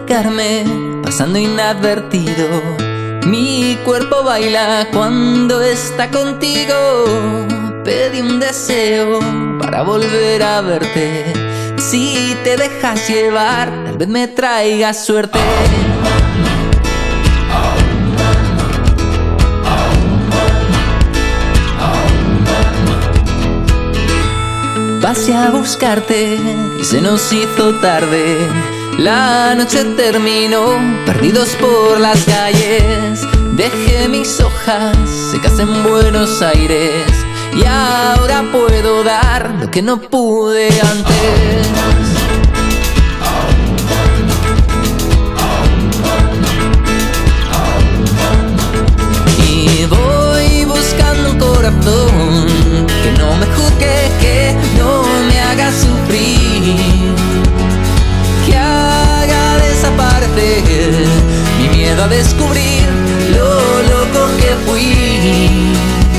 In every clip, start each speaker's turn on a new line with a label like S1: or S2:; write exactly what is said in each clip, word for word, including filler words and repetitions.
S1: acercarme, pasando inadvertido. Mi cuerpo baila cuando está contigo. Pedí un deseo para volver a verte. Si te dejas llevar, tal vez me traiga suerte. Pasé a buscarte y se nos hizo tarde. La noche terminó, perdidos por las calles. Dejé mis hojas secas en Buenos Aires y ahora puedo dar lo que no pude antes. Y voy buscando un corazón que no me juzgue, que no me haga sufrir, que haga desaparecer mi miedo a descubrir lo loco que fui.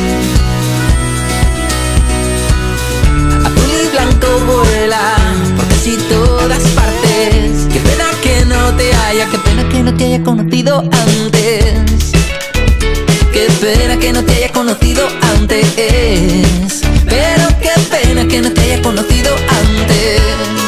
S1: Azul y blanco vuela por casi todas partes. Qué pena que no te haya, qué pena que no te haya conocido antes. Qué pena que no te haya conocido antes. Pero qué pena que no te haya conocido antes.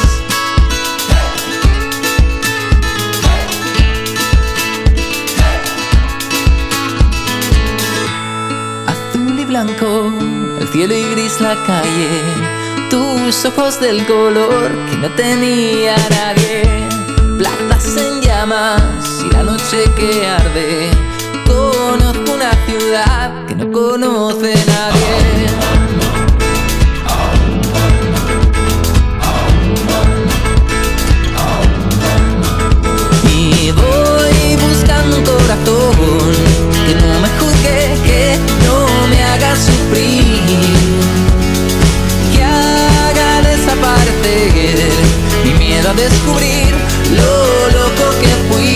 S1: Azul y blanco, el cielo y gris la calle. Tus ojos del color que no tenía nadie. Plazas en llamas y la noche que arde. Conozco una ciudad que no conoce nadie. Y voy buscando un corazón que no me juzgue, que no me haga sufrir, que haga desaparecer mi miedo a descubrir lo loco que fui.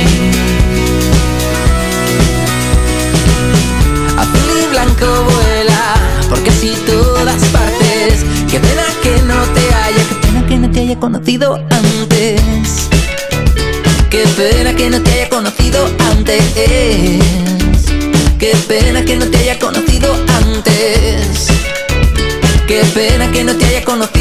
S1: Azul y blanco vuela por casi todas partes. Qué pena que no te haya, qué pena que no te haya conocido antes. Qué pena que no te haya conocido antes. Qué pena que no te haya conocido antes. Qué pena que no te haya conocido